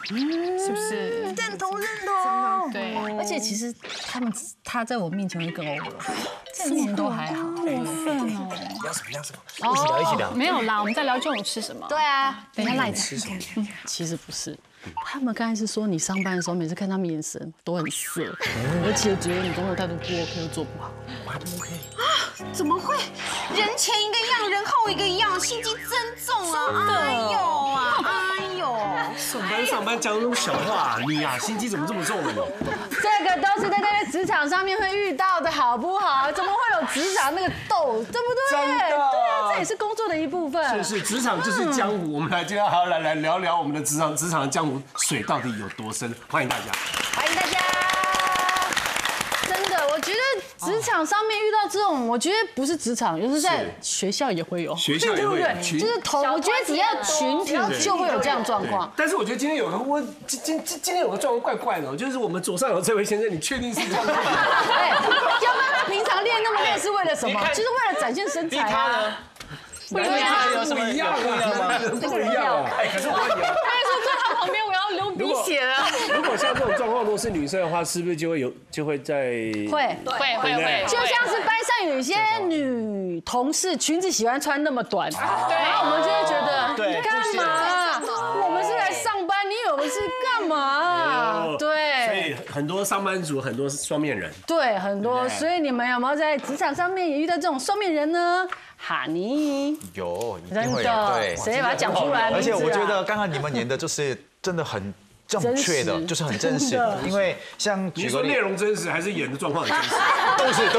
是不是？ 认同。 对， 而且其实他在我面前会更 over， 事情都还好。 过分哦。 聊什么？为什么要一起聊？ 没有啦，我们在聊中午吃什么。 对啊， 等一下赖吃什么？ 其实不是。他们刚才是说你上班的时候，每次看他们眼神都很色，而且觉得你工作态度不 OK， 又做不好。 我还不 OK 啊？怎么会？人前一个样，人后一个样，心机真重啊！哎呦！ 上班讲那种小话，你呀心机怎么这么重呢？ 这个都是在职场上面会遇到的，好不好？怎么会有职场那个斗，对不对？ 真的。 对啊，这也是工作的一部分。 是，职场就是江湖。我们今天好好来聊聊我们的职场的江湖水到底有多深？欢迎大家， 欢迎大家。真的，我觉得职场上面遇到这种，我觉得不是职场，就是在学校也会有， 学校也会有， 就是我觉得只要群体就会有这样状况。 但是我觉得今天有个今天有个状况怪怪的，就是我们左上角这位先生，你确定是这样吗？ 哎，要不然他平常练那么累是为了什么？就是为了展现身材啊。 不一样，有什么一样吗？不一样。哎，可是我问你啊， 他说坐他旁边，我要流鼻血了。 如果像这种状况，如果是女生的话，是不是就会在会， 就像是班上有一些女同事裙子喜欢穿那么短，然后我们就会觉得你干嘛？我们是来上班，你有事干嘛？对， 所以很多上班族，很多是双面人。 对，很多。所以你们有没有在职场上面也遇到这种双面人呢？哈尼有，一定真会有。 的， 对， 谁把它讲出来？ 而且我觉得刚刚你们演的就是真的很正确的，就是很真实。因为像你说内容真实，还是演的状况很真实？ 都是。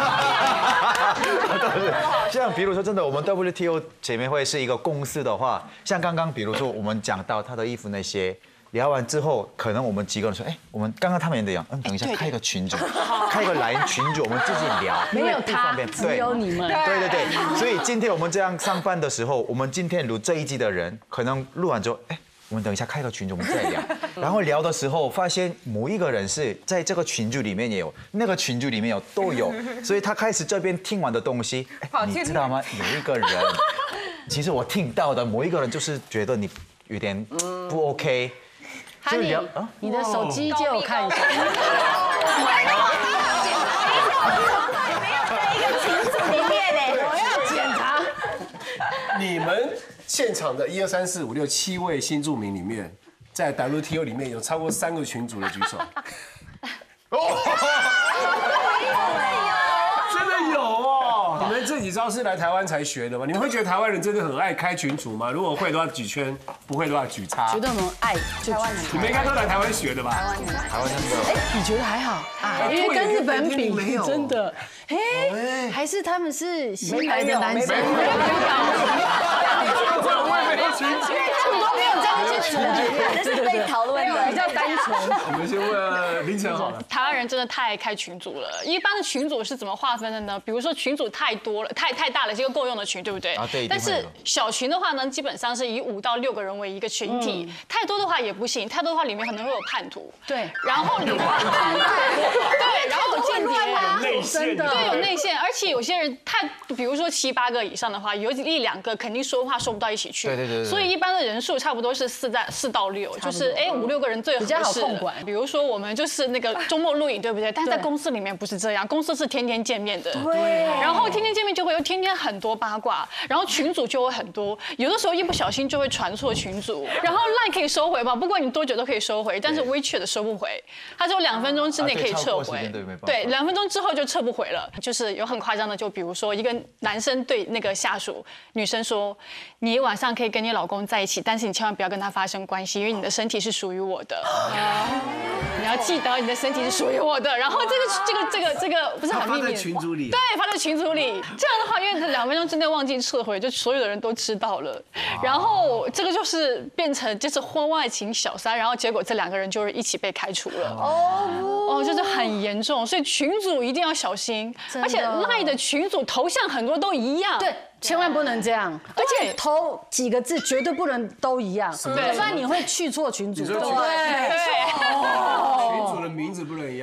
像比如说，真的，我们 WTO 姐妹会是一个公司的话，像刚刚比如说我们讲到她的衣服那些。聊完之后，可能我们几个人说，哎，我们刚刚他们也讲，等一下开一个群组，开一个蓝群组，我们自己聊， 没有他，只有你们。 对。所以今天我们这样上班的时候，我们今天录这一集的人，可能录完之后，哎，我们等一下开个群组，我们再聊。然后聊的时候，发现某一个人是在这个群组里面也有，那个群组里面有都有，所以他开始这边听完的东西，哎，你知道吗？有一个人，其实我听到的某一个人就是觉得你有点不 OK。 哈尼，你的手机借我看一下。 没有在一个群组里面呢， 我要检查。 你们现场的1、2、3、4、5、6、7位新住民里面，在 WTO 里面有超过3个群组的举手。真的有哦！你们这几招是来台湾才学的吗？你们会觉得台湾人真的很爱开群组吗？如果会的话举圈，不会的话举叉。 觉得我们爱就台湾人， 你们应该都来台湾学的吧？ 台湾真的。 哎，你觉得还好啊？因为跟日本比，真的，哎，还是他们是新来的男生。 我也没有群组， 他们都没有这样群组， 这是被讨论的， 比较单纯。 我们先问林晨好了。 台湾人真的太爱开群组了。一般的群组是怎么划分的呢？比如说群组太多了，太大了，是一个够用的群，对不对？ 啊，对。 但是小群的话呢，基本上是以5到6个人为一个群体，太多的话也不行，太多的话里面可能会有叛徒。 对。 然后你对，然后有间谍， 真的对，有内线，而且有些人比如说7、8个以上的话，有1、2个肯定说话说不到一起去。 对。 所以一般的人数差不多是4到6，就是5、6个人最合适， 比较好控管。 比如说我们就是那个周末录影，对不对？但是在公司里面不是这样，公司是天天见面的。 对。 然后天天见面就会有天天很多八卦，然后群组就会很多，有的时候一不小心就会传错群组。然后 LINE 可以收回嘛？不管你多久都可以收回，但是 WeChat 收不回，它只有2分钟之内可以撤回。对，2分钟之后就撤不回了。就是有很夸张的，就比如说一个男生对那个下属女生说：“你晚上可以跟你老公在一起，但是你千万不要跟他发生关系，因为你的身体是属于我的。你要记得你的身体是属于我的。”然后这个不是很秘密？ 发在群组里。 对，发在群组里。这样的话，因为2分钟之内忘记撤回，就所有的人都知道了。然后这个就是变成就是婚外情小三，然后结果这2个人就是一起被开除了。哦，就是很严重，所以群组一定要小心。而且 LINE 的群组头像很多都一样。 对。千万不能这样，而且头几个字绝对不能都一样，不然你会去错群组。 对，群组的名字不能一样。 对啊，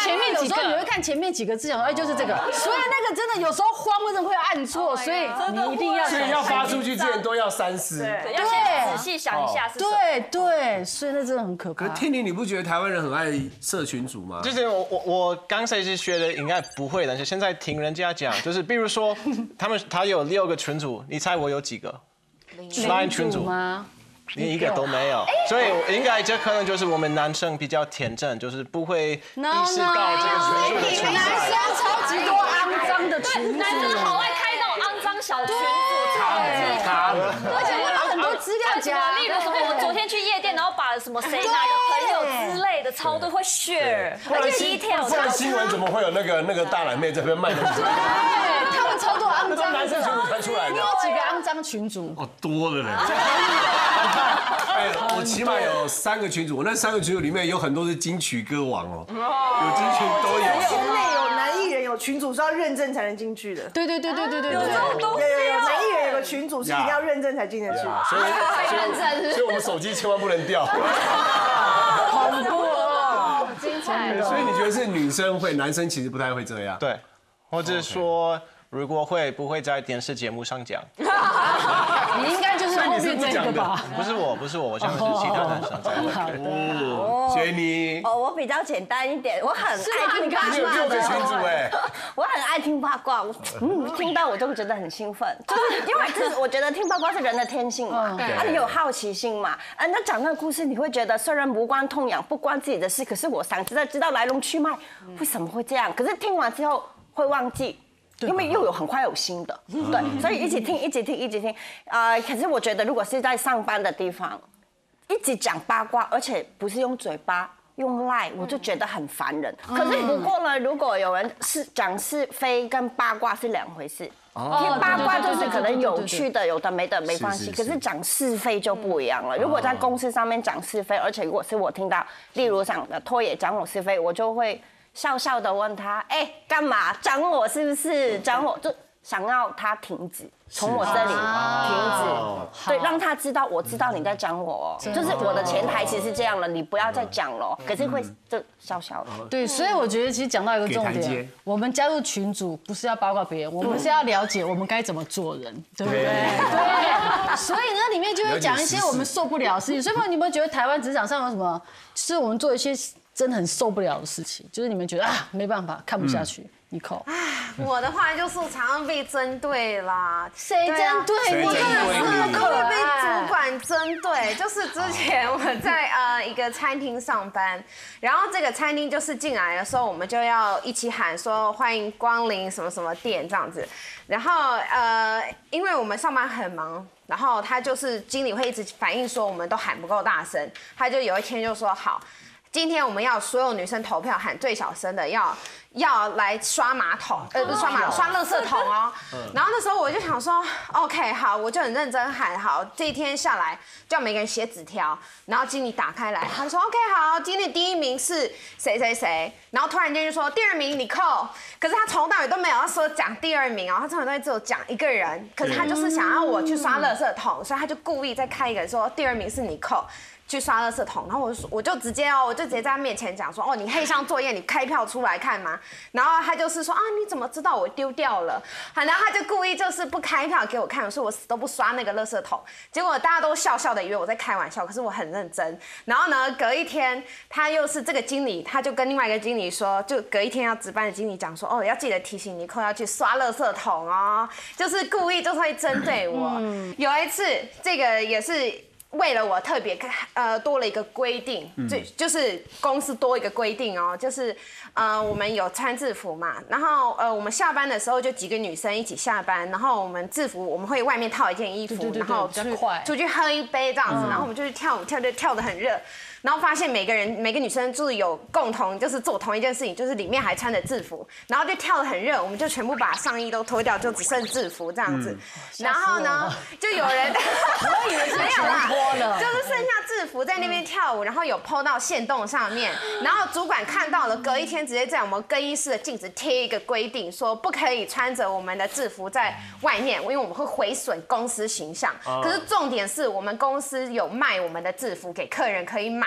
前面几有时候你会个。 看前面几个字，想说哎就是这个，所以那个真的有时候慌，或者会按错，所以你一定要。 所以要发出去之前都要三思。 对，要先仔细想一下是什么。 对，所以那真的很可怕。 可天妮，你不觉得台湾人很爱社群组吗？ 就是我刚才是觉得应该不会，但是现在听人家讲，就是比如说他有6个群组，你猜我有几个？LINE群组吗？ 连一个都没有，所以应该这可能就是我们男生比较天真，就是不会意识到这个群组的存男在。 生超级多肮脏的群组， 男生好爱开那种肮脏小群组，超级他而且有很多资料夹， 例如什么，我昨天去夜店，然后把什么谁哪个朋友之类的超多会 share，而且detail。 不然新闻怎么会有那个大奶妹这边卖东西？ 对，他们超多肮脏的。 男生群组传出来的。 你有几个肮脏群组？ 哦，多了嘞。哎，我起码有3个群组，我那3个群组里面有很多是金曲歌王哦，有金曲都有。 现在有男艺人有群组是要认证才能进去的。 对， 有这种东西有男艺人有个群组是一定要认证才进得去。 所以我们手机千万不能掉。 恐怖哦， 精彩。 所以你觉得是女生会，男生其实不太会这样？ 对，或者说如果会不会在电视节目上讲？ 你应该就是后面这个吧？ 不是我，我想的是其他男生在会。 学你哦，我比较简单一点，我很爱听八你有6个群组哎， 我很爱听八卦，听到我就会觉得很兴奋，就是因为这是我觉得听八卦是人的天性嘛，你有好奇心嘛，那讲那个故事你会觉得虽然无关痛痒，不关自己的事，可是我想知道来龙去脉，为什么会这样？可是听完之后会忘记。因为又有很快有新的，对，所以一直听。可是我觉得如果是在上班的地方，一直讲八卦，而且不是用嘴巴。用赖我就觉得很烦人，可是不过呢，如果有人是讲是非跟八卦是2回事，听八卦就是可能有趣的，有的没的没关系，可是讲是非就不一样了。如果在公司上面讲是非，而且如果是我听到，例如讲拖野讲我是非，我就会笑笑的问他，哎，干嘛讲我是不是？讲我就想要他停止。从我这里停止，对，让他知道我知道你在讲我，就是我的前台其实是这样了，你不要再讲了。可是会就笑笑的。 对，所以我觉得其实讲到一个重点，我们加入群组不是要八卦别人，我们是要了解我们该怎么做人，对不对？对。所以呢，里面就会讲一些我们受不了的事情。所以你有没有觉得台湾职场上有什么，是我们做一些真的很受不了的事情？就是你们觉得啊没办法看不下去。 我的话就是常常被针对啦。 谁针对？ 我真的是会被主管针对。就是之前我在一个餐厅上班，然后这个餐厅就是进来的时候，我们就要一起喊说欢迎光临什么什么店这样子。然后因为我们上班很忙，然后他就是经理会一直反映说我们都喊不够大声，他就有一天就说好。今天我们要所有女生投票喊最小声的，要来刷马桶，不是刷马桶，刷垃圾桶哦。然后那时候我就想说 ，OK， 好，我就很认真喊，好，这一天下来叫每个人写纸条，然后经理打开来，他说 OK， 好，今天第1名是谁谁谁，然后突然间就说第2名你扣，可是他从头到尾都没有要说讲第2名哦，他从头到尾只有讲一个人，可是他就是想要我去刷垃圾桶，所以他就故意再开一个说第2名是你扣。去刷垃圾桶，然后我就直接在他面前讲说，你黑箱作业你开票出来看吗？然后他就是说你怎么知道我丢掉了？然后他就故意就是不开票给我看，我说我死都不刷那个垃圾桶。结果大家都笑笑的以为我在开玩笑，可是我很认真。然后呢，隔一天他又是这个经理，他就跟另外一个经理说，就隔一天要值班的经理讲说，要记得提醒尼克要去刷垃圾桶哦，就是故意就会针对我。有一次这个也是。为了我特别多了一个规定，就是公司多一个规定哦，就是我们有穿制服嘛，然后我们下班的时候就几个女生一起下班，然后我们制服我们会外面套一件衣服，然后出去喝一杯这样子，然后我们就去跳舞，跳得很热。然后发现每个女生就是有共同，就是做同一件事情，就是里面还穿着制服，然后就跳得很热，我们就全部把上衣都脱掉，就只剩制服这样子。然后呢，就有人， 我以为是全脱了， 就是剩下制服在那边跳舞，然后有 po 到限动上面，然后主管看到了，隔一天直接在我们更衣室的镜子贴一个规定，说不可以穿着我们的制服在外面，因为我们会毁损公司形象。可是重点是我们公司有卖我们的制服给客人可以买。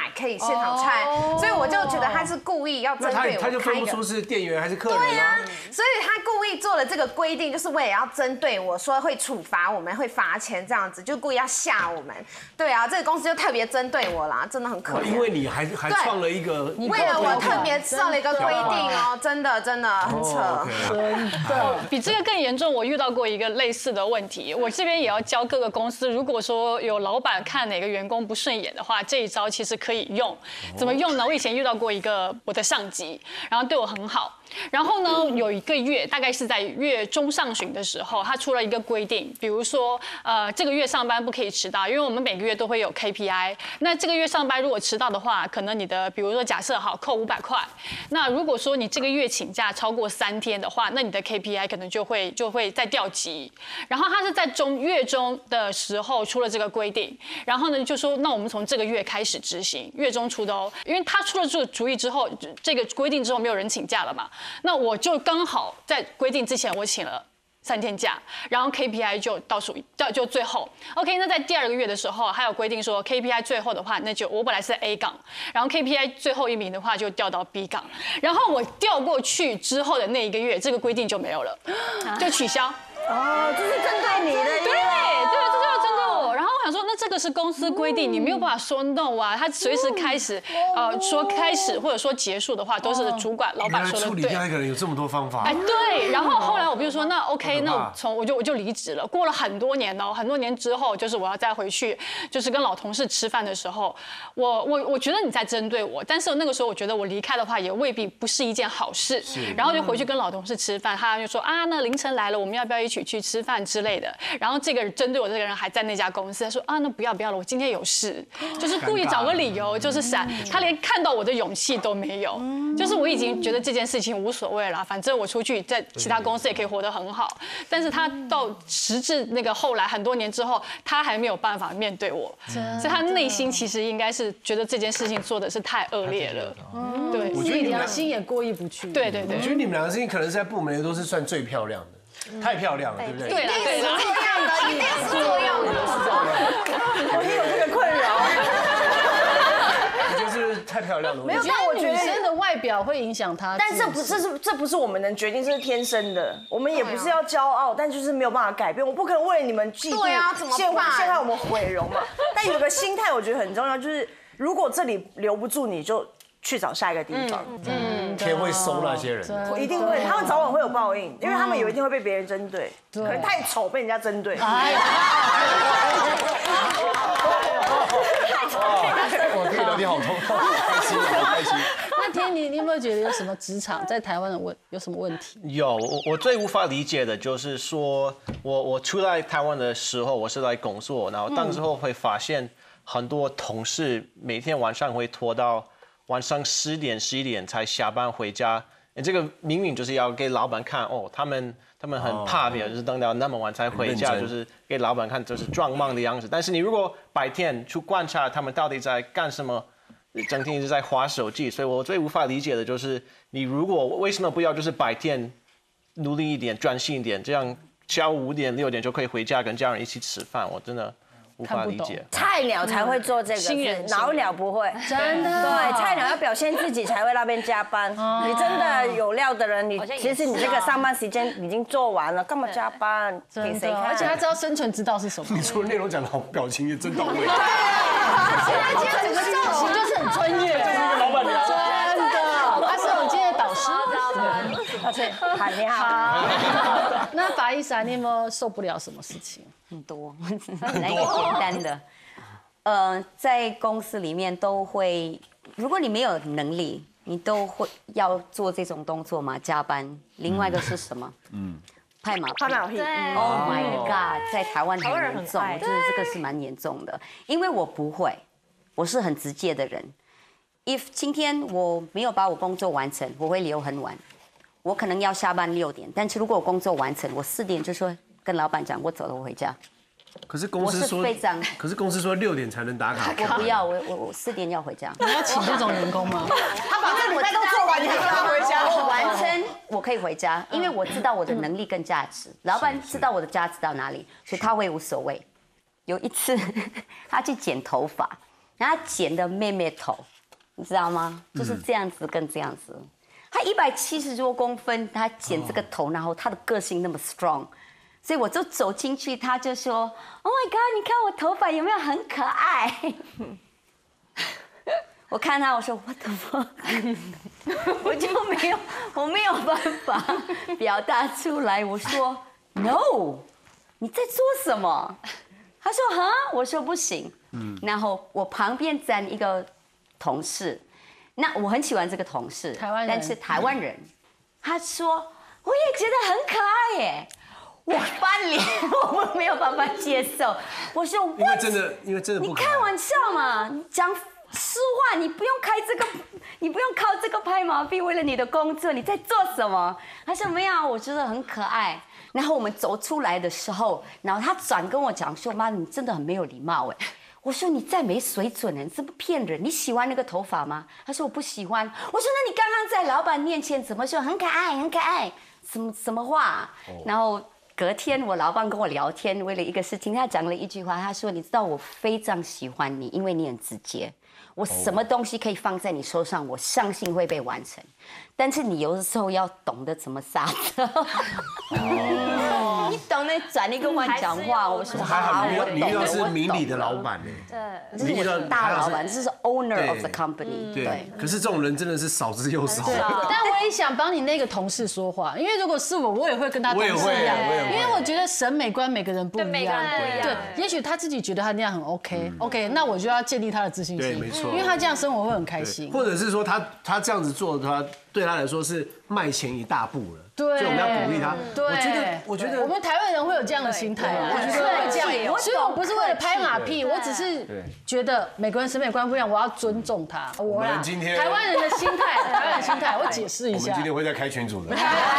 买，可以现场穿，所以我就觉得他是故意要针对我。 他就分不出是店员还是客人对啊，所以他故意做了这个规定，就是为了要针对我说会处罚我们，会罚钱这样子，就故意要吓我们。对啊，这个公司就特别针对我啦，真的很可怜。 因为你还创了一个， 为了我特别设了一个规定哦，真的很扯。 真的比这个更严重，我遇到过一个类似的问题。我这边也要教各个公司，如果说有老板看哪个员工不顺眼的话，这一招其实可以用。怎么用呢？我以前遇到过一个我的上级，然后对我很好。然后呢，有一个月，大概是在月中上旬的时候，他出了一个规定，比如说，这个月上班不可以迟到，因为我们每个月都会有 KPI。那这个月上班如果迟到的话，可能你的，比如说假设好扣500块，那如果说你这个月请假超过3天的话，那你的 KPI 可能就会再调级。然后他是在月中的时候出了这个规定，然后呢就说，那我们从这个月开始执行，月中出的哦，因为他出了这个主意之后，这个规定之后没有人请假了嘛。那我就刚好在规定之前，我请了3天假，然后 KPI 就倒数就最后 ，OK。那在第2个月的时候，还有规定说 KPI 最后的话，那就我本来是 A 岗，然后 KPI 最后1名的话就调到 B 岗，然后我调过去之后的那1个月，这个规定就没有了，就取消。 哦，这是针对你的， 对，这就是针对我。然后我想说，那这个是公司规定，你没有办法说 no 啊。他随时开始，说开始或者说结束的话，都是主管老板说的对。 处理掉一个人有这么多方法。 哎，对。然后后来我比如说，那 OK， 那我就离职了。过了很多年哦，很多年之后，就是我要再回去，就是跟老同事吃饭的时候，我觉得你在针对我，但是那个时候我觉得我离开的话也未必不是一件好事。然后就回去跟老同事吃饭，他就说啊，那凌晨来了，我们要不要一起去吃饭之类的？然后这个针对我这个人还在那家公司，他说啊，那不要了，我今天有事，就是故意找个理由，就是闪。他连看到我的勇气都没有，就是我已经觉得这件事情无所谓了，反正我出去在其他公司也可以活得很好。但是他到时至那个后来很多年之后，他还没有办法面对我，所以他内心其实应该是觉得这件事情做的是太恶劣了。对， 我觉得良心也过意不去。 对， 我觉得你们2个事情可能是在部门里都是算最漂亮的。太漂亮了，对不对？ 对啦， 一定是这样的。 我也有这个困扰。 你就是太漂亮了。 没有，但我觉得女生的外表会影响她。 但这不是我们能决定，这是天生的。我们也不是要骄傲，但就是没有办法改变。我不可能为了你们嫉妒，陷害我们毁容嘛。但有个心态，我觉得很重要，就是如果这里留不住你，就去找下一个地方。 天会收那些人， 一定会，他们早晚会有报应，因为他们有一天会被别人针对，可能太丑被人家针对。 我这个聊天好痛，开心，好开心。 那天你有没有觉得有什么职场在台湾有什么问题？ 有，我最无法理解的就是说，我出来台湾的时候，我是来工作，然后当时候会发现很多同事每天晚上会拖到晚上10点、11点才下班回家，这个明明就是要给老板看哦，他们很怕别人，就是等到那么晚才回家，就是给老板看就是装忙的样子。但是你如果白天去观察他们到底在干什么，整天一直在滑手机，所以我最无法理解的就是，你如果为什么不要就是白天努力一点、专心一点，这样下午5点、6点就可以回家跟家人一起吃饭，我真的无法理解。 菜鸟才会做这个，老鸟不会， 真的。 对，菜鸟要表现自己才会那边加班。你真的有料的人，其实你这个上班时间已经做完了，干嘛加班？给谁看？ 而且他知道生存之道是什么。 你除了内容讲的好，表情也真到位。 现在今天整个造型就是很专业， 就是一个老板娘。 真的，他是我今天的导师。 好，你好。 那法医莎，你有没有受不了什么事情？ 很多，来一个简单的。在公司里面都会，如果你没有能力，你都会要做这种动作嘛，加班。另外一个是什么？拍马屁。Oh my god， 在台湾很严重，我觉得这个是蛮严重的，因为我不会，我是很直接的人。If 今天我没有把我工作完成，我会留很晚，我可能要下班6点，但是如果我工作完成，我4点就说跟老板讲我走了，我回家。 可是公司说，可是公司说6点才能打卡。 我不要，我4点要回家。 你要请这种员工吗？ 他把这礼都做完，你还让他回家？ 我完成，我可以回家，因为我知道我的能力跟价值，老板知道我的价值到哪里，所以他会无所谓。有一次，他去剪头发， 然后他剪的妹妹头，你知道吗？就是这样子跟这样子。他170多公分，他剪这个头，然后他的个性那么 strong， 所以我就走进去，他就说 ：“Oh my god， 你看我头发有没有很可爱？”我看他，我说 What the fuck， 我就没有办法表达出来。我说 No， 你在做什么？他说哈，我说不行。然后我旁边站一个同事，那我很喜欢这个同事， 台湾人， 但是台湾人，他说我也觉得很可爱耶。我翻脸，我没有办法接受。我说因为真的不可爱， 你开玩笑嘛？你讲实话，你不用靠这个拍马屁，为了你的工作，你在做什么？他说没有，我觉得很可爱。然后我们走出来的时候，然后他转跟我讲说：“妈，你真的很没有礼貌哎。”我说：“你再没水准了，你这不骗人？你喜欢那个头发吗？”他说：“我不喜欢。”我说：“那你刚刚在老板面前怎么说？很可爱，很可爱，什么话？”然后隔天我老板跟我聊天，为了一个事情，他讲了一句话，他说：“你知道我非常喜欢你，因为你很直接。”我什么东西可以放在你手上，我相信会被完成。但是你有的时候要懂得怎么刹车。你懂得转一个弯讲话，我说还好你遇到是我明理的老板呢。 对，你遇到大老板，这是 owner of the company。 对，可是这种人真的是少之又少。 但我也想帮你那个同事说话，因为如果是我也会跟他同事一样，因为我觉得审美观每个人不一样。对，也许他自己觉得他那样很 OK， 那我就要建立他的自信心。 对，没错。 因为他这样生活会很开心， 或者是说他这样子做，他对他来说是迈前一大步了。 对， 所以我们要鼓励他。 对，我觉得我们台湾人会有这样的心态啊，我觉得会这样。所以我不是为了拍马屁，我只是觉得每个人审美观不一样，我要尊重他。 我们今天台湾人的心态，台湾人心态，我解释一下。 我们今天会再开群组的。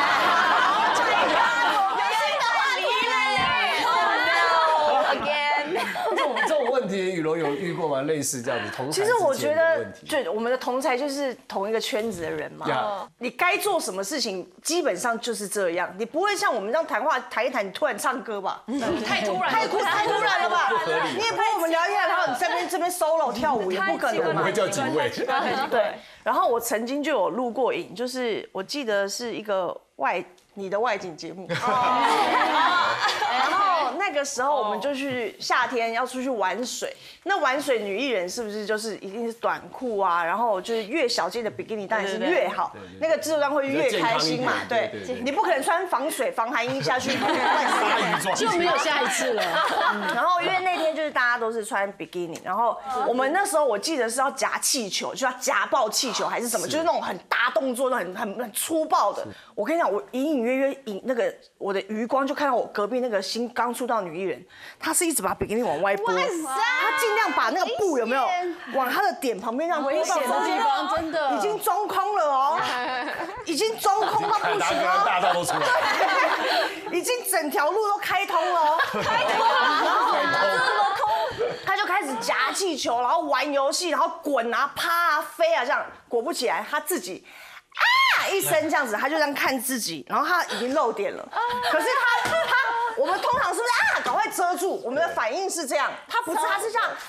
这种问题，雨柔有遇过吗？类似这样子同台之间的问题。 其实我觉得，对我们的同才就是同一个圈子的人嘛。你该做什么事情，基本上就是这样。你不会像我们这样谈话谈一谈，你突然唱歌吧？ 太突然了吧？你也不会我们聊一下，然后你这边 solo 跳舞，也不可能嘛。 我们会叫警卫。 对。然后我曾经就有录过影，就是我记得是一个你的外景节目。然后那个时候我们就去夏天要出去玩水，那玩水女艺人是不是就是一定是短裤啊？然后就是越小件的比基尼当然是越好，那个制作单会越开心嘛。对，你不可能穿防水防寒衣下去， 就没有下一次了。 然后因为那天就是大家都是穿比基尼，然后我们那时候我记得是要夹气球，就要夹爆气球还是什么，就是那种很大动作，很粗暴的。我跟你讲，我隐隐约约那个我的余光就看到我隔壁那个新刚出道女艺人，她是一直把比基尼往外拨，她尽量把那个布有没有往她的点旁边这样危险的地方，真的已经装空了哦，已经装空到不行了， 大道都出来， 已经整条路都开通了哦，开通了，他就开始夹气球，然后玩游戏，然后滚啊、趴啊、飞啊，这样果不其然，他自己。一声这样子，他就这样看自己，然后他已经漏点了。可是我们通常是不是赶快遮住？我们的反应是这样，他不是，他是这样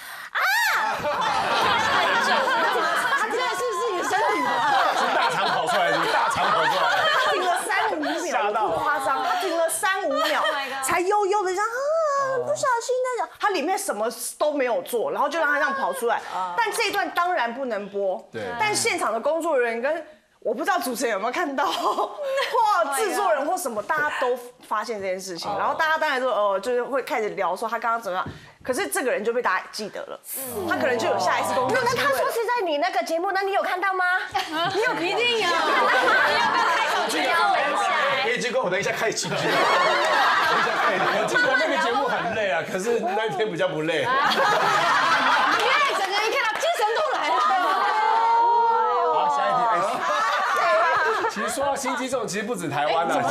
他真的是你的身体吗？ 是大肠跑出来，大肠跑出来。 他停了3-5秒，不夸张，他停了3-5秒，才悠悠的这样不小心那种，他里面什么都没有做，然后就让他这样跑出来。但这一段当然不能播，但现场的工作人员跟我不知道主持人有没有看到，或制作人或什么，大家都发现这件事情，然后大家当然说就是会开始聊说他刚刚怎么样，可是这个人就被大家记得了，他可能就有下一次工作机会。 那他说是在你那个节目，那你有看到吗？ 你有一定有。 可以结果我等一下开进去。 我记得那个节目很累啊，可是那天比较不累。 因为整个人一看到精神都来了。 好，下一题。其实说到心机这种，其实不止台湾啊。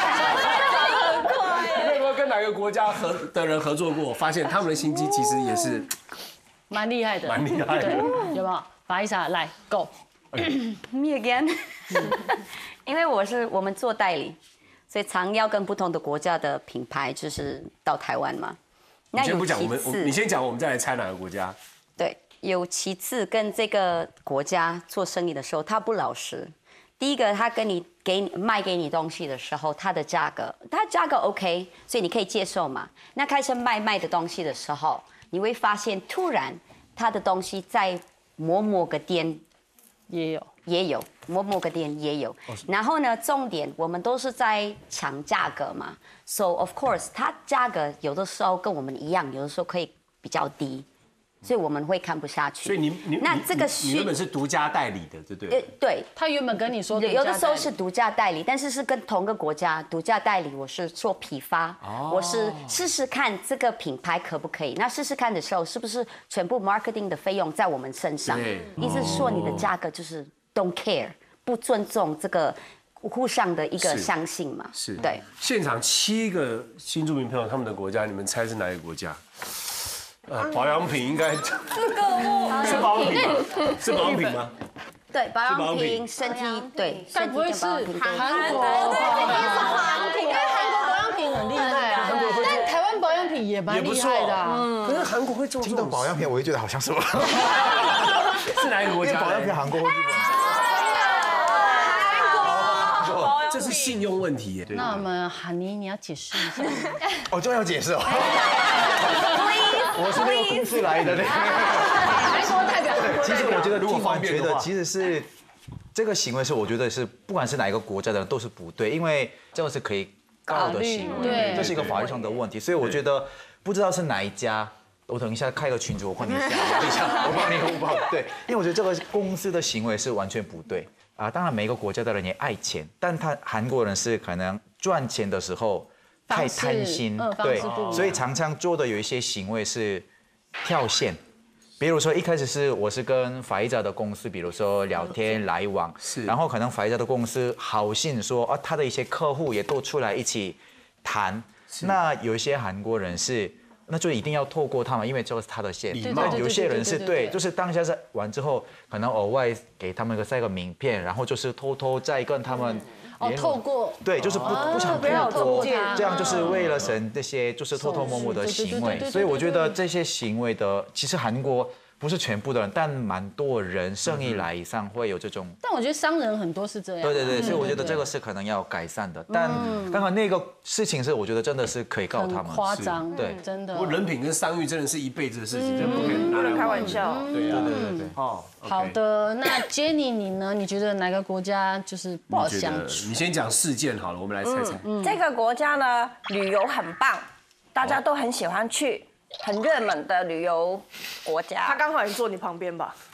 你有没有跟哪个国家的人合作过？发现他们的心机其实也是蛮厉害的， 蛮厉害的。 有没有？法伊莎来 ，Go。 Me again。因为我们做代理，所以常要跟不同的国家的品牌就是到台湾嘛。 你先不讲，你先讲，我们再来猜哪个国家。 对， 有几次跟这个国家做生意的时候，他不老实。第一个，他卖给你东西的时候，他的价格 OK， 所以你可以接受嘛。那开始卖的东西的时候，你会发现突然他的东西在某个店也有，某个店也有。然后呢，重点我们都是在抢价格嘛 ，so of course， 它价格有的时候跟我们一样，有的时候可以比较低。所以我们会看不下去。 所以你原本是独家代理的，对不对？ 对， 他原本跟你说有的时候是独家代理，但是跟同个国家独家代理，我是做批发，我是试试看这个品牌可不可以。那试试看的时候，是不是全部 marketing 的费用在我们身上？意思是说你的价格就是 don't care， 不尊重这个互相的一个相信嘛？ 是， 对。 现场7个新住民朋友，他们的国家，你们猜是哪一个国家？保养品应该是保养品吗？是保养品吗？ 对，保养品、身体，对， 该不会是韩国？ 对， 因为韩国保养品很厉害，但台湾保养品也蛮厉害的。 可是韩国会做听到保养品，我就觉得好像是我。 是哪一个国家？ 保养品韩国或日本。 这是信用问题耶。 那我们韩妮，你要解释一下。 哦，这要解释哦。我是那个公司来的。 韩国代表。 其实我觉得，听完觉得其实是这个行为是，我觉得是不管是哪一个国家的人都是不对，因为这个是可以告的行为，这是一个法律上的问题。所以我觉得不知道是哪一家。我等一下开个群组，我帮你讲一下，我帮你汇报。对，因为我觉得这个公司的行为是完全不对啊。当然，每个国家的人也爱钱，但韩国人是可能赚钱的时候太贪心，对，所以常常做的有一些行为是跳线。比如说一开始我是跟法医者的公司，比如说聊天来往，然后可能法医者的公司好心说啊，他的一些客户也都出来一起谈。那有一些韩国人是。那就一定要透过他们，因为这个是他的线。那有些人是对，就是当下是完之后，可能额外给他们塞个名片，然后就是偷偷再跟他们透过对，就是不想透过，这样就是为了省这些就是偷偷摸摸的行为。所以我觉得这些行为的，其实韩国。不是全部的人，但蛮多人生意来以上会有这种。 但我觉得商人很多是这样。 对，所以我觉得这个是可能要改善的。但当然那个事情是，我觉得真的是可以告他们。 夸张， 对， 真的。 不过人品跟商誉真的是一辈子的事情，真不可以拿来开玩笑。 对。 哦，好的，那 Jenny 你呢？你觉得哪个国家就是不好相处？ 你先讲事件好了，我们来猜猜。 这个国家呢，旅游很棒，大家都很喜欢去。很热门的旅游国家， 他刚好也坐你旁边吧？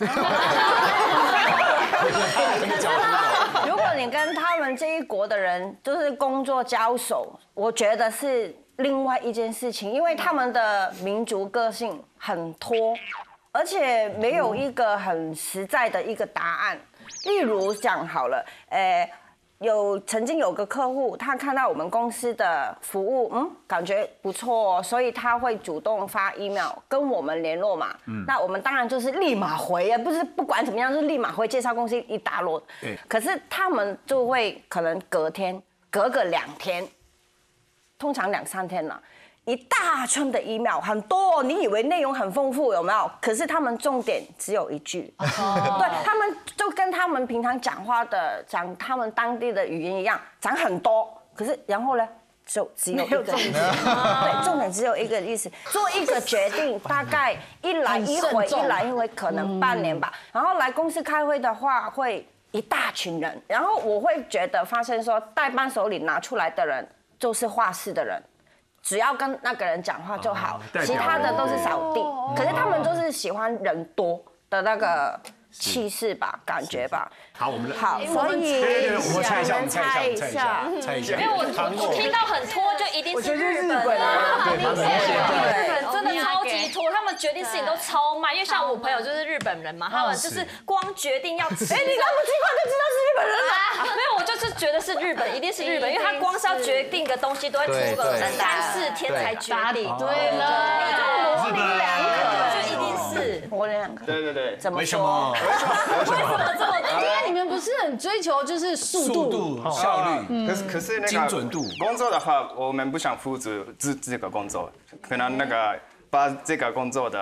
如果你跟他们这一国的人就是工作交手，我觉得是另外一件事情，因为他们的民族个性很拖，而且没有一个很实在的一个答案。例如讲好了，曾经有个客户，他看到我们公司的服务，感觉不错，所以他会主动发 email 跟我们联络嘛。那我们当然就是立马回，不管怎么样，就是立马回介绍公司一大摞。可是他们就会可能隔个2天，通常2、3天了。一大串的 email 很多，你以为内容很丰富有没有？可是他们重点只有一句，对他们就跟他们平常讲话的讲他们当地的语言一样，讲很多，可是然后呢就只有一个意思，对，重点只有一个意思，做一个决定，大概一来一回可能半年吧，然后来公司开会的话会一大群人，然后我会觉得发现说代办手里拿出来的人就是话事的人。只要跟那个人讲话就好，其他的都是扫地。可是他们都是喜欢人多的那个气势吧，感觉吧。 好，我们好，所以我们猜一下。 因为我听到很拖，就一定是日本。 对， 日本真的超级拖，他们决定事情都超慢。因为像我朋友就是日本人嘛，他们就是光决定要吃。 你那么奇怪就知道是日本人了？ 没有，我就是觉得是日本，一定是日本，因为他光是要决定个东西都会拖个3、4天才决定。 对了， 模棱两可， 就一定是模棱两可。 对。 怎么说？ 为什么这么多？因为你们不是很追求就是速度、 效率， 可是那个精准度。 工作的话，我们不想负责这个工作，可能那个把这个工作的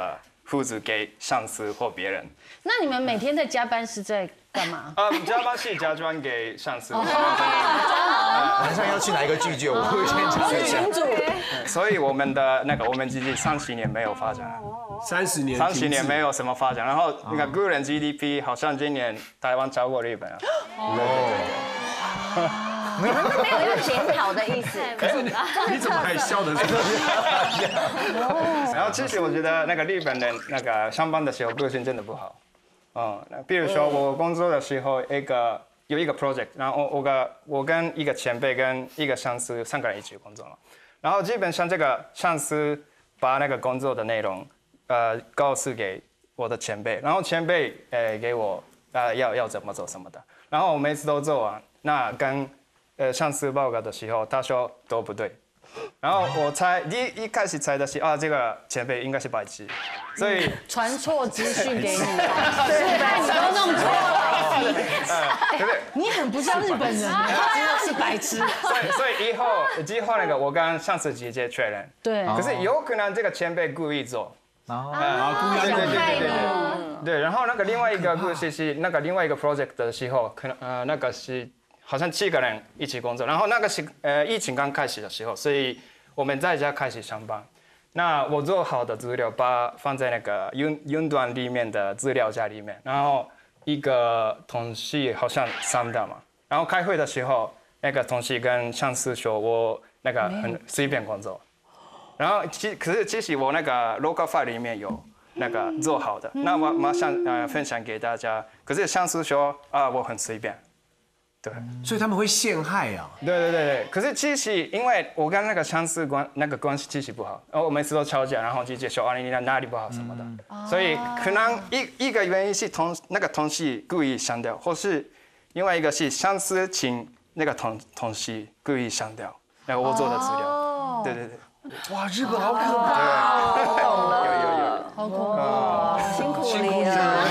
复制给上司或别人。 那你们每天在加班是在干嘛？ 加班是假装给上司。 晚上要去哪一个聚聚？我会先讲一下。 所以我们经济30年没有发展。30年没有什么发展，然后那个个人 GDP 好像今年台湾超过日本啊。 没有要检讨的意思。 你怎么还笑得出来？ 然后其实我觉得那个日本人那个上班的时候个性真的不好。比如说我工作的时候有一个 project， 然后我跟一个前辈跟一个上司3个人一起工作了，然后基本上这个上司把那个工作的内容告诉给我的前辈，然后前辈给我要怎么做什么的，然后我每次都做完，那跟上司报告的时候，他说都不对，然后我一开始猜的是这个前辈应该是白痴，所以传错资讯给你，对，你都弄错了，你很不像日本人，真的是白痴。 所以以后那个我跟上司直接确认， 对， 可是有可能这个前辈故意做。对，然后那个另外一个故事是那个另外一个 project 的时候，可能那个是好像7个人一起工作，然后那个是疫情刚开始的时候，所以我们在家开始上班。那我做好的资料放在那个云端里面的资料夹里面，然后一个同事好像上当嘛，然后开会的时候，那个同事跟上司说我那个很随便工作。然后可是其实我那个 local file 里面有那个做好的，那我马上分享给大家。可是上司说我很随便，对， 所以他们会陷害啊。 对。可是其实因为我跟那个上司关系其实不好，然后我每次都吵架，然后直接说你哪里不好什么的，所以可能一个原因是那个同事故意删掉，或是另外一个是上司请那个同事故意删掉那个我做的资料，对。 哇，日本好可怕！ 我懂了， 好恐怖， 辛苦你了。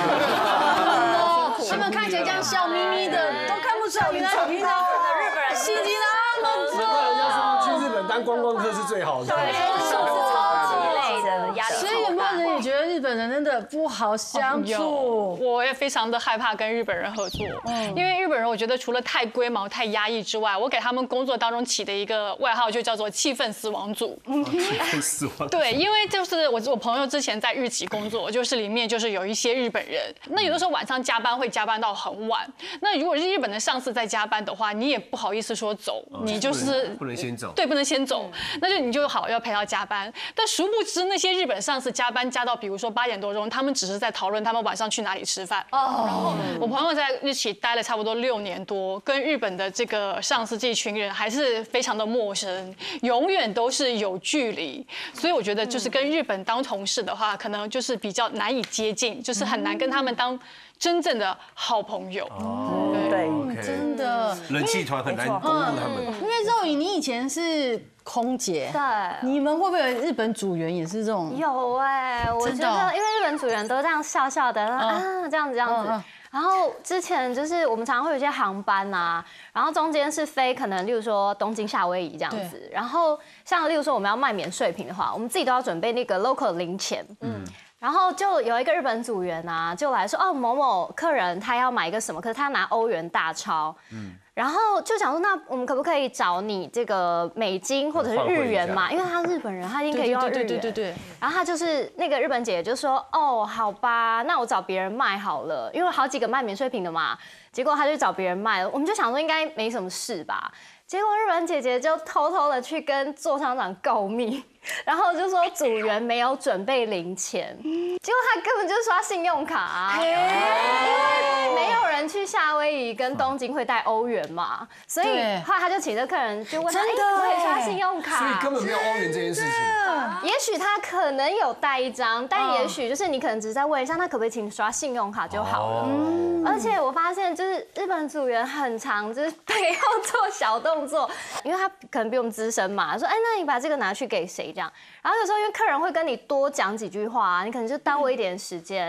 他们看起来这样笑眯眯的，都看不出来原来你平常日本人心机那么重。 难怪人家说去日本当观光客是最好的。 对，手是超级累的，压力。 所以有没有人也觉得日本人真的不好相处？ 我也非常的害怕跟日本人合作，因为日本人我觉得除了太龟毛、太压抑之外，我给他们工作当中起的一个外号就叫做气氛死亡组。 气氛死亡。 对，因为就是我朋友之前在日企工作，就是里面就是有一些日本人，那有的时候晚上加班会加班到很晚，那如果是日本的上司在加班的话，你也不好意思说走，你就是不能先走， 对，不能先走，那就你就好要陪他加班。但殊不知那些日本上司加班加到比如说8点多钟，他们只是在讨论他们晚上去哪里吃饭。然后我朋友在日企待了差不多6年多，跟日本的这个上司这一群人还是非常的陌生，永远都是有距离。所以我觉得就是跟日本当同事的话，可能就是比较难以接近，就是很难跟他们当真正的好朋友。 对， 真的， 人气团很难攻入他们。 因为肉颖，你以前是空姐， 对， 你们会不会有日本组员也是这种？ 有我觉得因为日本组员都这样笑笑的这样子。然后之前就是我们常常会有一些航班啊，然后中间是飞可能例如说东京夏威夷这样子，然后像例如说我们要卖免税品的话，我们自己都要准备那个 local 零钱，然后就有一个日本组员啊，就来说某某客人他要买一个什么，可是他拿欧元大钞，然后就想说那我们可不可以找你这个美金或者是日元嘛？因为他日本人，他一定可以用到日元。对。然后他就是那个日本姐姐就说好吧，那我找别人卖好了，因为好几个卖免税品的嘛。结果他就找别人卖了，我们就想说应该没什么事吧。结果日本姐姐就偷偷的去跟座舱长告密，然后就说组员没有准备零钱，结果他根本就刷信用卡因为没有人去夏威夷跟东京会带欧元嘛，所以后来他就请这客人就问他，可不可以刷信用卡？ 所以根本没有欧元这件事情。 也许他可能有带一张，但也许就是你可能只是在问一下，他可不可以请你刷信用卡就好了。而且我发现就是日本组员很常就是背后做小动作，因为他可能比我们资深嘛，说那你把这个拿去给谁这样？然后有时候因为客人会跟你多讲几句话你可能就耽误一点时间。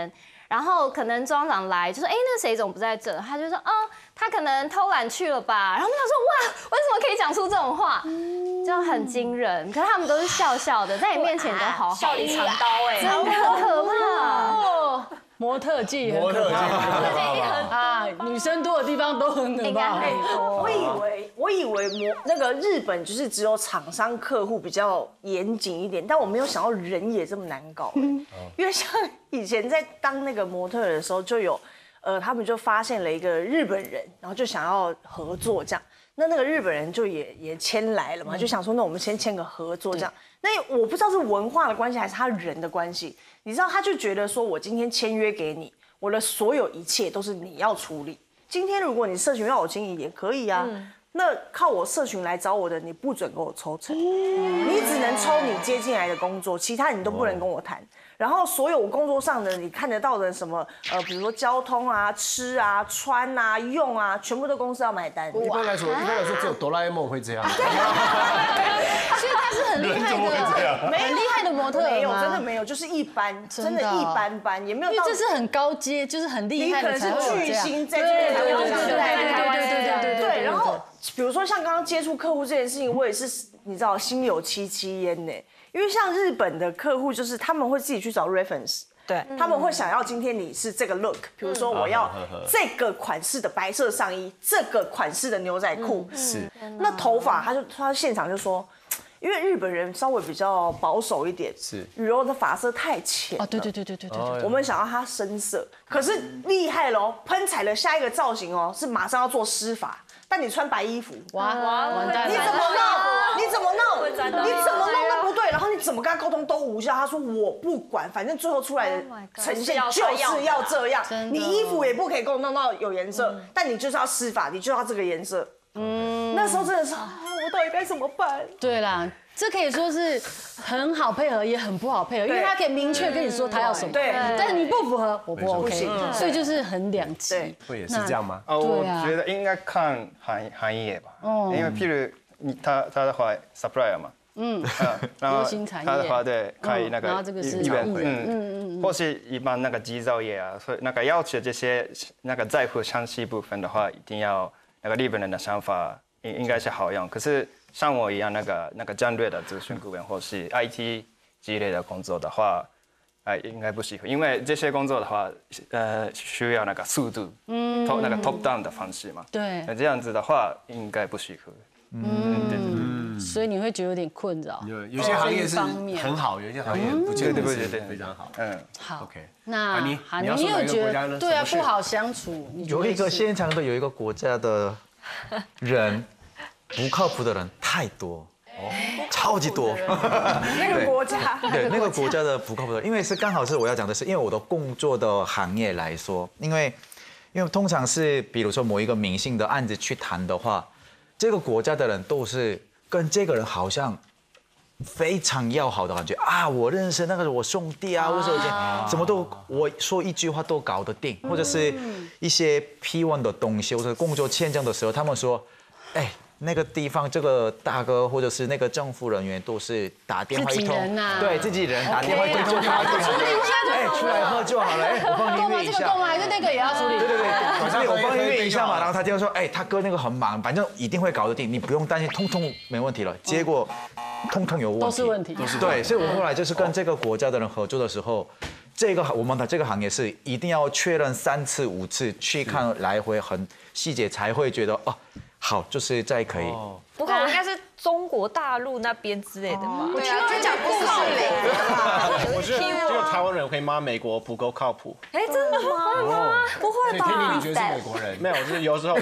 然后可能庄长来就说，哎，那谁怎么不在这？他就说，哦，他可能偷懒去了吧。然后那个说，哇，为什么可以讲出这种话？就很惊人。可是他们都是笑笑的，在你面前都好好， 笑里藏刀哎， 真的很可怕。 模特技很可怕啊，女生多的地方都很可怕。 我以为那个日本就是只有厂商客户比较严谨一点，但我没有想到人也这么难搞。因为像以前在当那个模特的时候，就有他们就发现了一个日本人，然后就想要合作这样。那个日本人就也签来了嘛，就想说那我们先签个合作这样。那我不知道是文化的关系还是他人的关系，你知道他就觉得说我今天签约给你，我的所有一切都是你要处理。今天如果你社群要我经营也可以啊，那靠我社群来找我的你不准给我抽成，你只能抽你接进来的工作，其他你都不能跟我谈。然后所有工作上的你看得到的什么比如说交通啊、吃啊、穿啊、用啊，全部都公司要买单。 一般来说只有哆啦 A 梦会这样。 所以他是很厉害的，很厉害的模特吗？ 没有，真的没有，就是一般，真的一般般，也没有到。 因为这是很高阶，就是很厉害的才会有这样。 你可能是巨星在这个台湾上， 对。 然后比如说像刚刚接触客户这件事情，我也是你知道心有戚戚焉呢。因为像日本的客户，就是他们会自己去找 reference， 对，他们会想要今天你是这个 look， 比如说我要这个款式的白色上衣，这个款式的牛仔裤，是。那头发，他现场就说，因为日本人稍微比较保守一点，是羽柔的发色太浅了， 对， 我们想要它深色，可是厉害喽，喷彩的下一个造型哦，是马上要做湿发。但你穿白衣服， 完蛋！ 你怎么弄？你怎么弄都不对，然后你怎么跟他沟通都无效。他说我不管，反正最后出来的呈现就是要这样。你衣服也不可以给我弄到有颜色，但你就是要施法，你就要这个颜色。那时候真的是，我到底该怎么办？ 对啦。这可以说是很好配合，也很不好配合，因为他可以明确跟你说他要什么，对，但是你不符合，我不 OK，所以就是很两极。 会也是这样吗？ 我觉得应该看行业吧，因为譬如他的话 supplier 嘛，然后他的话对开那个一般，或是一般那个制造业啊，所以那个要求这些那个在乎详细部分的话，一定要那个日本人的想法应该是好用，可是。像我一样那个战略的咨询顾问或是 IT 之类的工作的话，应该不适合，因为这些工作的话，需要那个速度，那个 top down 的方式嘛。对。那这样子的话，应该不适合。对。 所以你会觉得有点困扰。 有些行业是很好，有些行业不见得是非常好。 好。 OK。 那你有觉得对啊不好相处？ 有一个现场的有一个国家的人。不靠谱的人太多，超级多。 那个国家， 对那个国家的不靠谱的，因为是刚好是我要讲的是，因为我的工作的行业来说，因为通常是比如说某一个明星的案子去谈的话，这个国家的人都是跟这个人好像非常要好的感觉啊，我认识那个我兄弟啊，或者什么都我说一句话都搞得定，或者是一些批文的东西或者工作签证的时候，他们说，哎。那个地方，这个大哥或者是那个政府人员都是打电话一通，对自己人打电话一通就打电话，出来喝就好了，我帮你约一下。 还是那个也要处理？ 对，我帮你约一下嘛。然后他就说，他哥那个很忙，反正一定会搞得定，你不用担心，通通没问题了。结果，通通有问题， 都是问题。 对，所以我后来就是跟这个国家的人合作的时候，我们的这个行业是一定要确认3次5次去看来回很细节才会觉得哦。好，就是再可以。 不过我应该是中国大陆那边之类的吧。 我听到在讲故事， 我觉得只有台湾人可以骂美国不够靠谱。 哎，真的吗？不会吧？ 所以天你觉得是美国人？ 没有，就是有时候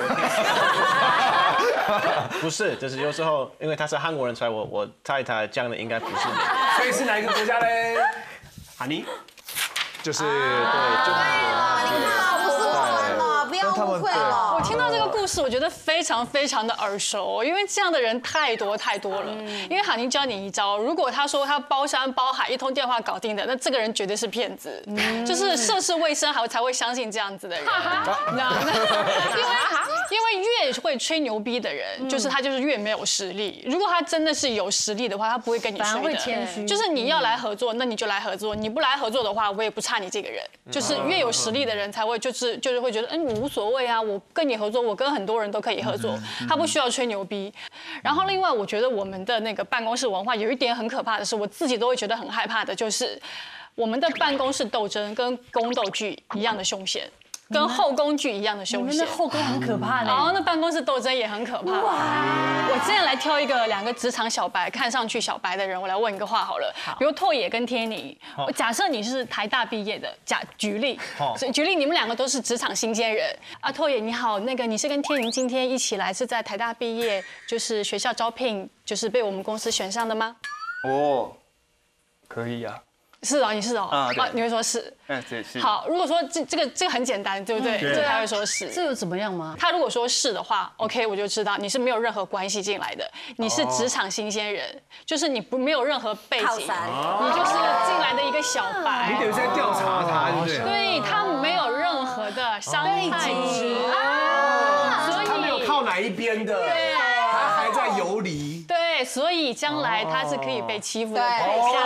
不是，就是有时候因为他是韩国人，所以我太太讲的应该不是你。 所以是哪一个国家嘞？哈尼， 就是对，就你看，不是我们了，不要误会了。 我听到这个故事，我觉得非常非常的耳熟，因为这样的人太多了。因为哈尼教你一招，如果他说他包山包海一通电话搞定的，那这个人绝对是骗子，就是涉世未深才会相信这样子的人。因为因为越会吹牛逼的人，就是他就是越没有实力。如果他真的是有实力的话，他不会跟你吹的。 会谦虚， 就是你要来合作，那你就来合作；你不来合作的话，我也不差你这个人。就是越有实力的人才会就是会觉得，我无所谓啊，我跟你合作，我跟很多人都可以合作，他不需要吹牛逼。然后另外，我觉得我们的那个办公室文化有一点很可怕的是，我自己都会觉得很害怕的，就是我们的办公室斗争跟宫斗剧一样的凶险。跟后宫剧一样的凶险， 你们的后宫很可怕呢。 然后那办公室斗争也很可怕。我之前来挑两个职场小白，看上去小白的人，我来问一个话好了。比如拓也跟天宁，假设你是台大毕业的，举例，举例你们两个都是职场新鲜人啊。拓也你好，那个你是跟天宁今天一起来，是在台大毕业，就是学校招聘，就是被我们公司选上的吗？ 哦，可以啊。 是哦，你是哦，啊，你会说是， 是。 好，如果说这个很简单，对不对？对，他会说是。 这有怎么样吗？ 他如果说是的话 ，OK， 我就知道你是没有任何关系进来的，你是职场新鲜人，就是你没有任何背景，你就是进来的一个小白。 你等于在调查他，对不对？ 对，他没有任何的伤害值所以他没有靠哪一边的，对，他还在游离。 对，所以将来他是可以被欺负的对象。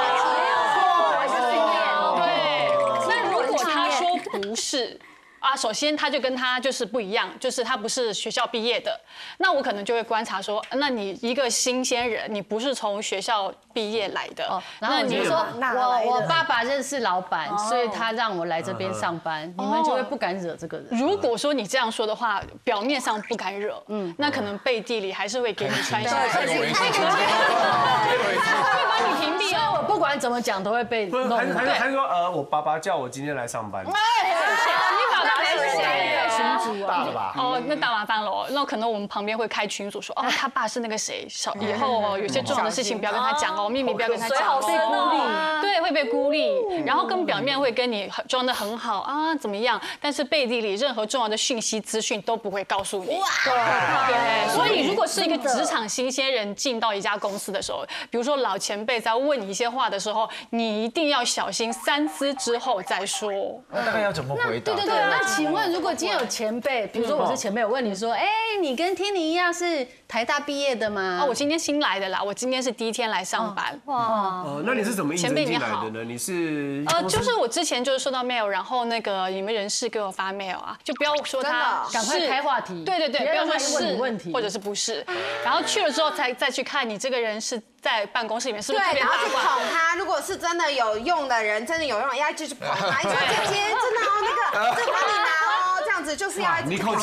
不是啊，首先他就跟他就是不一样，就是他不是学校毕业的，那我可能就会观察说，那你一个新鲜人，你不是从学校毕业来的， 然后你就说我爸爸认识老板，所以他让我来这边上班，你们就会不敢惹这个人。 如果说你这样说的话，表面上不敢惹，那可能背地里还是会给你穿小鞋，会把你屏蔽哦。 我不管怎么讲都会被弄。 还说我爸爸叫我今天来上班。 你爸爸还是谁？ 群主大了吧？ 哦，那大麻烦了。那可能我们旁边会开群组说，他爸是那个谁，以后有些重要的事情不要跟他讲哦，秘密不要跟他讲， 被孤立。 对，会被孤立。然后跟表面会跟你装得很好啊，怎么样？但是背地里任何重要的讯息资讯都不会告诉你。对，所以如果是一个职场新鲜人进到一家公司的时候，比如说老前辈在问你一些话的时候，你一定要小心三思之后再说。 那大概要怎么回答？ 对，那请问如果今天有前辈，比如说我是前辈，我问你说，你跟天宁一样是台大毕业的吗？ 我今天新来的啦，我今天是第一天来上班。哇， 那你是怎么应征进来的呢？你是就是我之前就是收到 mail， 然后那个你们人事给我发 mail 啊，就不要说他赶快开话题。 对，不要说是或者是不是，然后去了之后再去看你这个人是在办公室里面是不是特别八卦。 然后去捧他，如果是真的有用的人，真的有用，要继续捧他，说姐姐真的哦，那个这帮你拿哦，这样子就是要一直捧。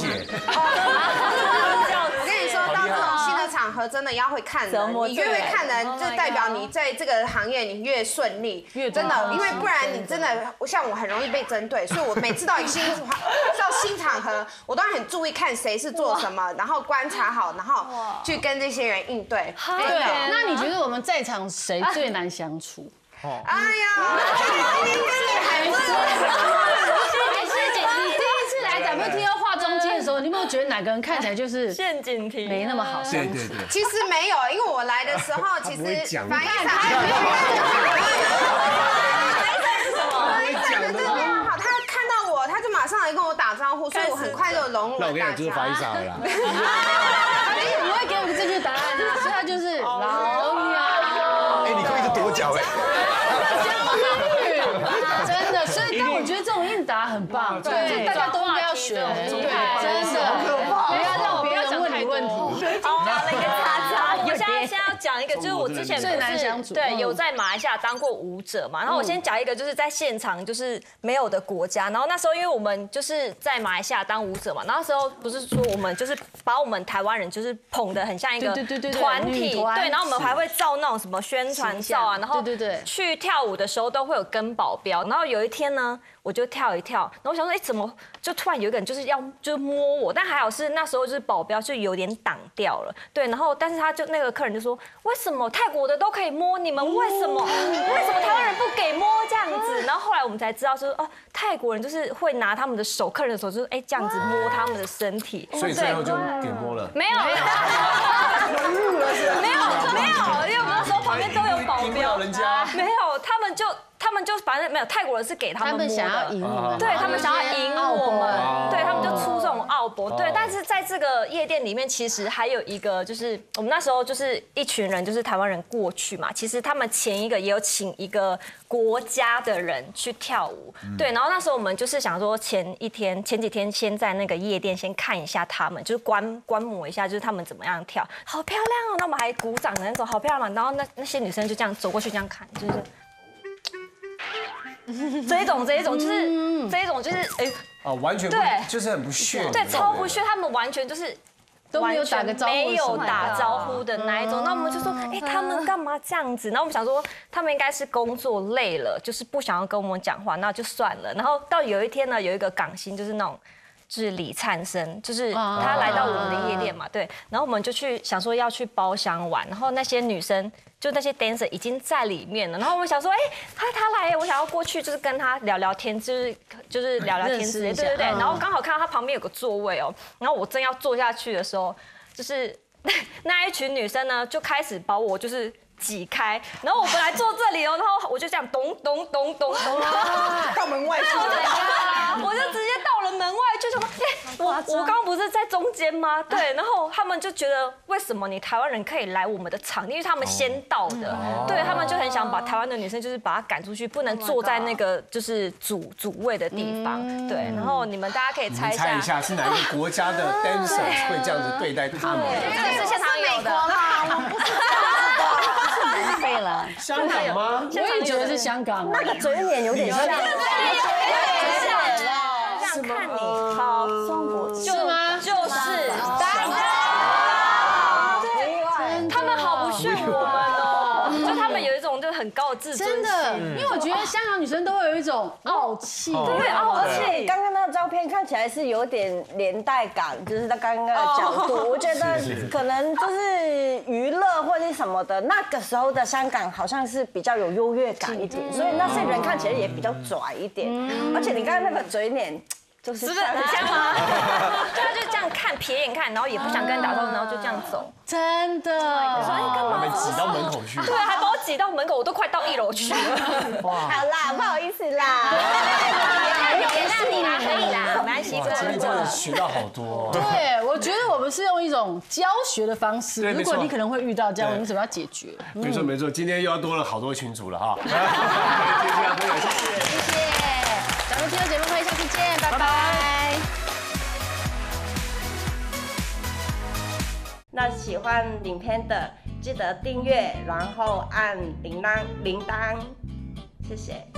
我跟你说，到这种新的场合，真的要会看人，你越会看人，就代表你在这个行业你越顺利，真的，因为不然你真的像我很容易被针对，所以我每次到新场合，我都很注意看谁是做什么，然后观察好，然后去跟这些人应对。 对，那你觉得我们在场谁最难相处？ 哎呀， WTO 化妆间的时候，你有没有觉得哪个人看起来就是陷阱题， 没那么好相处？ 对。 其实没有，因为我来的时候，其实反应上，他看到我，他就马上来跟我打招呼，所以我很快就融入了大家。 那我跟你讲，就是法医傻了啦。 他不会给我们正确答案啊，所以他就是老鸟。 你可以一直跺脚真的，所以但我觉得这种应答很棒，对，大家都应该要学，对，真的，不要让别人问你问题。 拿了一个叉叉。我现在要讲一个，就是我之前最难相处， 对，有在马来西亚当过舞者嘛。然后我先讲一个，就是在现场就是没有的国家。然后那时候因为我们就是在马来西亚当舞者嘛，然后那时候不是说我们就是把我们台湾人就是捧得很像一个团体，对，然后我们还会照那种什么宣传照啊，然后去跳舞的时候都会有跟保镖。然后有一天呢，我就跳一跳，然后我想说，怎么就突然有一个人就是要就是摸我，但还好是那时候就是保镖就有点挡掉了，对，然后但是他就那个客人就说，为什么泰国的都可以摸，你们为什么台湾人不给摸这样子？然后后来我们才知道说，泰国人就是会拿他们的手，客人的手就是这样子摸他们的身体， 所以最后就给摸了。 没有，因为我们那时候旁边都有保镖，没有，他们就反正没有泰国人是给他们摸的， 想要赢我们， 对他们想要赢我们，对他们就出这种奥博，对。但是在这个夜店里面，其实还有一个就是我们那时候就是一群人，就是台湾人过去嘛，其实他们前一个也有请一个国家的人去跳舞，对。然后那时候我们就是想说前几天先在那个夜店先看一下他们，就是观摩一下，就是他们怎么样跳，好漂亮哦。那我们还鼓掌的那种，好漂亮嘛。然后那些女生就这样走过去这样看，就是。这一种就是哎， 完全对， 就是很不屑， 对，超不屑，他们完全就是都没有打个招呼， 没有打招呼的那一种。那我们就说，哎，他们干嘛这样子？然后我们想说，他们应该是工作累了，就是不想要跟我们讲话，那就算了。然后到有一天呢，有一个港星，就是那种。就是李灿生，就是他来到我们的夜店嘛，对，然后我们就去想说要去包厢玩，然后那些女生就那些 dancer 已经在里面了，然后我们想说，哎，他来，我想要过去就是跟他聊聊天，就是聊聊天之类，对，然后刚好看到他旁边有个座位哦，然后我正要坐下去的时候，就是那一群女生呢就开始把我就是挤开，然后我本来坐这里哦，然后我就这样咚， 到门外去了，我就直接到了门外，就想说，哎，我刚刚不是在中间吗？对，然后他们就觉得为什么你台湾人可以来我们的场地，因为他们先到的，对他们就很想把台湾的女生就是把她赶出去，不能坐在那个就是主位的地方，对，然后你们大家可以猜一下是哪一个国家的 dancer 会这样子对待他们？ 这个是现场有的， 我不是。 废了， 香港吗？ 我也觉得是香港， 那个嘴脸有点像， 这样看你，好，是吗？就是他们好不屑我们哦，就他们有一种就很高的自尊心， 真的，因为我觉得香港女生都会有一种傲气， 对，傲气。刚刚那个照片看起来是有点连带感，就是他刚刚的角度，我觉得可能就是娱乐或者什么的，那个时候的香港好像是比较有优越感一点，所以那些人看起来也比较拽一点，而且你刚刚那个嘴脸。 是不是很像吗？对啊，就这样看，瞥眼看，然后也不想跟人打招呼，然后就这样走。 真的， 我说你干嘛？ 被挤到门口去。 对，还把我挤到门口，我都快到1楼去了。 好啦，不好意思啦。 原谅你啦，可以啦，蛮习惯。 今天真的学到好多。 对，我觉得我们是用一种教学的方式。如果你可能会遇到这样，你怎么要解决？ 没错，今天又要多了好多群组了哈。 谢谢。咱们今天节目会下次见，拜拜。 那喜欢影片的记得订阅，然后按铃铛，谢谢。